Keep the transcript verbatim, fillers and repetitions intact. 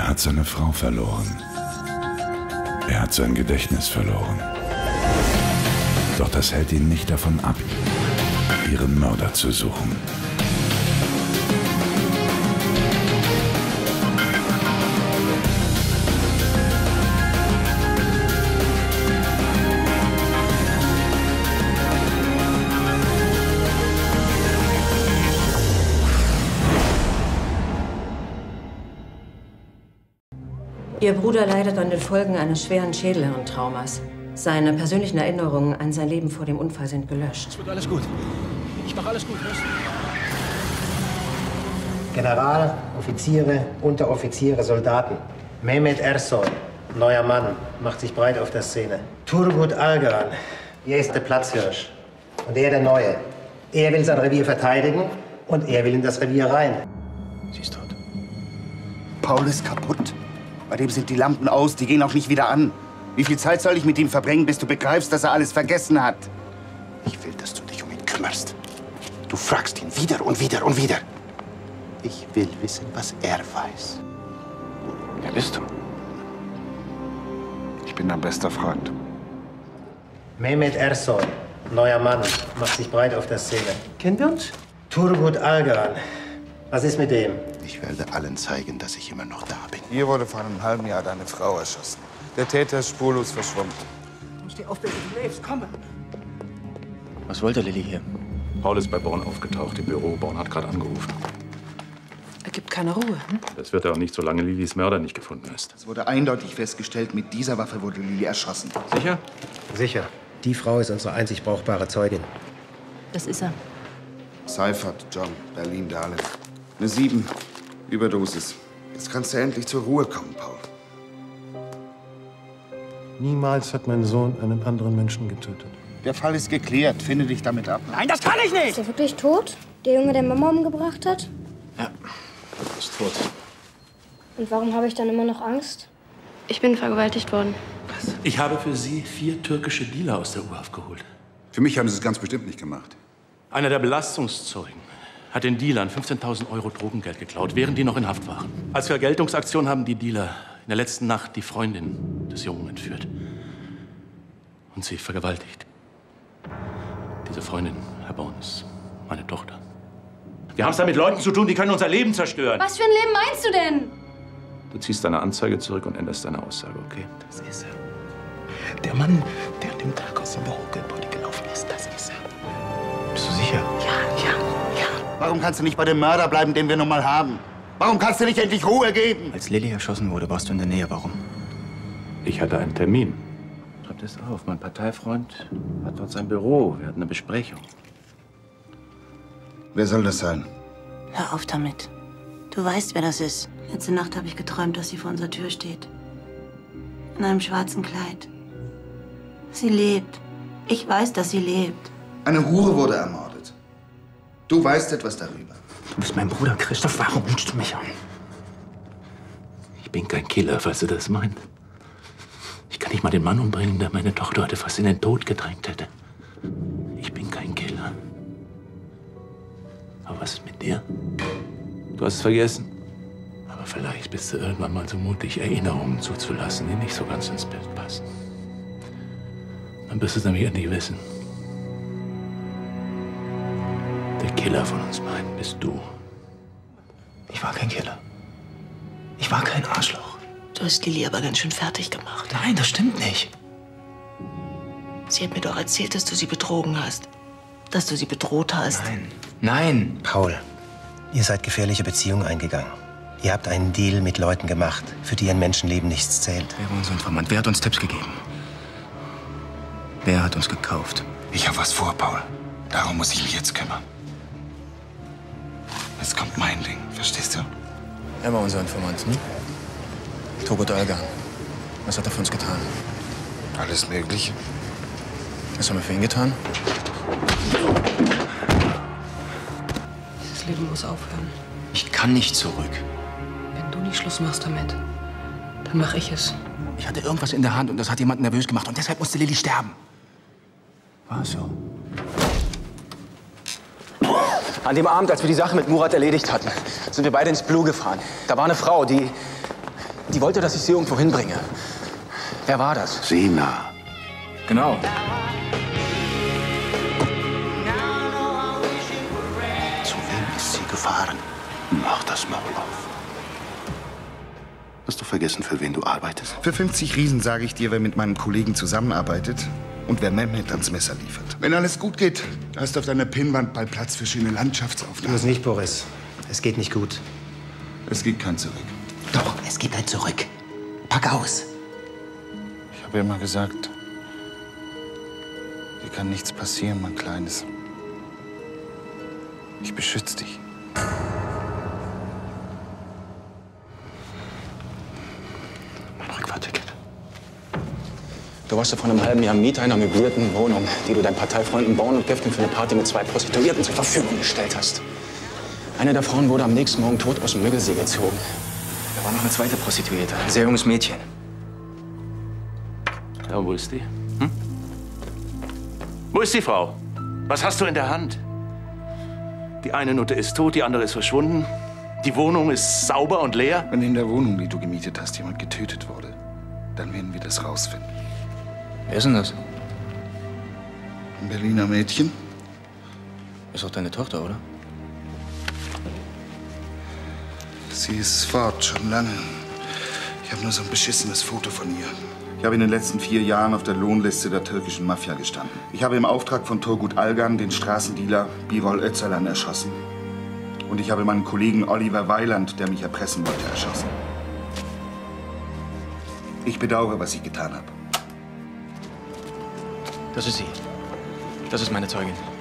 hat seine Frau verloren. Er hat sein Gedächtnis verloren. Doch das hält ihn nicht davon ab, ihren Mörder zu suchen. Ihr Bruder leidet an den Folgen eines schweren Schädelhirntraumas. Seine persönlichen Erinnerungen an sein Leben vor dem Unfall sind gelöscht. Es wird alles gut. Ich mache alles gut, hörst du? General, Offiziere, Unteroffiziere, Soldaten. Mehmet Ersoy, neuer Mann, macht sich breit auf der Szene. Turgut Algan, er ist der Platzhirsch. Und er der Neue. Er will sein Revier verteidigen und er will in das Revier rein. Sie ist tot. Paul ist kaputt. Bei dem sind die Lampen aus, die gehen auch nicht wieder an. Wie viel Zeit soll ich mit ihm verbringen, bis du begreifst, dass er alles vergessen hat? Ich will, dass du dich um ihn kümmerst. Du fragst ihn wieder und wieder und wieder. Ich will wissen, was er weiß. Wer bist du? Ich bin dein bester Freund. Mehmet Ersoy, neuer Mann, macht sich breit auf der Szene. Kennen wir uns? Turgut Algan. Was ist mit dem? Ich werde allen zeigen, dass ich immer noch da bin. Hier wurde vor einem halben Jahr deine Frau erschossen. Der Täter ist spurlos verschwunden. Steh auf, bitte, du lebst, komm. Was wollte Lilly hier? Paul ist bei Born aufgetaucht im Büro. Born hat gerade angerufen. Er gibt keine Ruhe. Hm? Das wird er auch nicht, solange Lillys Mörder nicht gefunden ist. Es wurde eindeutig festgestellt, mit dieser Waffe wurde Lilly erschossen. Sicher? Sicher. Die Frau ist unsere einzig brauchbare Zeugin. Das ist er. Seifert, John, Berlin-Dahlem. Eine sieben. Überdosis. Jetzt kannst du endlich zur Ruhe kommen, Paul. Niemals hat mein Sohn einen anderen Menschen getötet. Der Fall ist geklärt. Finde dich damit ab. Nein, das kann ich nicht! Ist er wirklich tot? Der Junge, der Mama umgebracht hat? Ja, er ist tot. Und warum habe ich dann immer noch Angst? Ich bin vergewaltigt worden. Was? Ich habe für Sie vier türkische Dealer aus der U-Haft geholt. Für mich haben sie es ganz bestimmt nicht gemacht. Einer der Belastungszeugen hat den Dealern fünfzehntausend Euro Drogengeld geklaut, während die noch in Haft waren. Als Vergeltungsaktion haben die Dealer in der letzten Nacht die Freundin des Jungen entführt und sie vergewaltigt. Diese Freundin, Herr Born, ist meine Tochter. Wir haben es da mit Leuten zu tun, die können unser Leben zerstören. Was für ein Leben meinst du denn? Du ziehst deine Anzeige zurück und änderst deine Aussage, okay? Das ist er. Der Mann, der an dem Tag aus dem Bürogebäude gelaufen ist, das ist er. Bist du sicher? Ja, ja, ja. Warum kannst du nicht bei dem Mörder bleiben, den wir nun mal haben? Warum kannst du nicht endlich Ruhe geben? Als Lilly erschossen wurde, warst du in der Nähe. Warum? Ich hatte einen Termin. Schreib das auf. Mein Parteifreund hat dort sein Büro. Wir hatten eine Besprechung. Wer soll das sein? Hör auf damit. Du weißt, wer das ist. Letzte Nacht habe ich geträumt, dass sie vor unserer Tür steht. In einem schwarzen Kleid. Sie lebt. Ich weiß, dass sie lebt. Eine Hure wurde ermordet. Du weißt etwas darüber. Du bist mein Bruder, Christoph. Warum rufst du mich an? Ich bin kein Killer, falls du das meinst. Ich kann nicht mal den Mann umbringen, der meine Tochter heute fast in den Tod gedrängt hätte. Ich bin kein Killer. Aber was ist mit dir? Du hast es vergessen. Aber vielleicht bist du irgendwann mal so mutig, Erinnerungen zuzulassen, die nicht so ganz ins Bild passen. Dann wirst du es nämlich endlich wissen. Der Killer von uns beiden bist du. Ich war kein Killer. Ich war kein Arschloch. Du hast Lilly aber ganz schön fertig gemacht. Nein, das stimmt nicht. Sie hat mir doch erzählt, dass du sie betrogen hast. Dass du sie bedroht hast. Nein. Nein. Paul, ihr seid gefährliche Beziehungen eingegangen. Ihr habt einen Deal mit Leuten gemacht, für die ein Menschenleben nichts zählt. Wer war unser Informant? Wer hat uns Tipps gegeben? Wer hat uns gekauft? Ich habe was vor, Paul. Darum muss ich mich jetzt kümmern. Jetzt kommt mein Ding, verstehst du? Er war unser Informant, hm? Turgut Algan. Was hat er für uns getan? Alles Mögliche. Was haben wir für ihn getan? Das Leben muss aufhören. Ich kann nicht zurück. Wenn du nicht Schluss machst damit, dann mache ich es. Ich hatte irgendwas in der Hand und das hat jemanden nervös gemacht und deshalb musste Lilly sterben. War es so? An dem Abend, als wir die Sache mit Murat erledigt hatten, sind wir beide ins Blue gefahren. Da war eine Frau, die... Die wollte, dass ich sie irgendwo hinbringe. Wer war das? Sena. Genau. Zu wem ist sie gefahren? Mach das Maul auf. Hast du vergessen, für wen du arbeitest? Für fünfzig Riesen sage ich dir, wer mit meinem Kollegen zusammenarbeitet und wer Mehmet ans Messer liefert. Wenn alles gut geht, hast du auf deiner Pinnwand bald Platz für schöne Landschaftsaufnahmen. Tu es nicht, Boris. Es geht nicht gut. Es gibt kein Zurück. Doch, es gibt ein Zurück. Pack aus. Ich habe immer gesagt, dir kann nichts passieren, mein Kleines. Ich beschütze dich. Mein Rückfahrticket. Du warst ja vor einem halben Jahr Mieter einer möblierten Wohnung, die du deinen Parteifreunden Born und Gifting für eine Party mit zwei Prostituierten zur Verfügung gestellt hast. Eine der Frauen wurde am nächsten Morgen tot aus dem Müggelsee gezogen. Da war noch eine zweite Prostituierte, ein sehr junges Mädchen. Ja, wo ist die? Hm? Wo ist die Frau? Was hast du in der Hand? Die eine Nutte ist tot, die andere ist verschwunden. Die Wohnung ist sauber und leer. Wenn in der Wohnung, die du gemietet hast, jemand getötet wurde, dann werden wir das rausfinden. Wer ist denn das? Ein Berliner Mädchen. Ist doch deine Tochter, oder? Sie ist fort, schon lange. Ich habe nur so ein beschissenes Foto von ihr. Ich habe in den letzten vier Jahren auf der Lohnliste der türkischen Mafia gestanden. Ich habe im Auftrag von Turgut Algan den Straßendealer Birol Öcalan erschossen. Und ich habe meinen Kollegen Oliver Weiland, der mich erpressen wollte, erschossen. Ich bedauere, was ich getan habe. Das ist sie. Das ist meine Zeugin.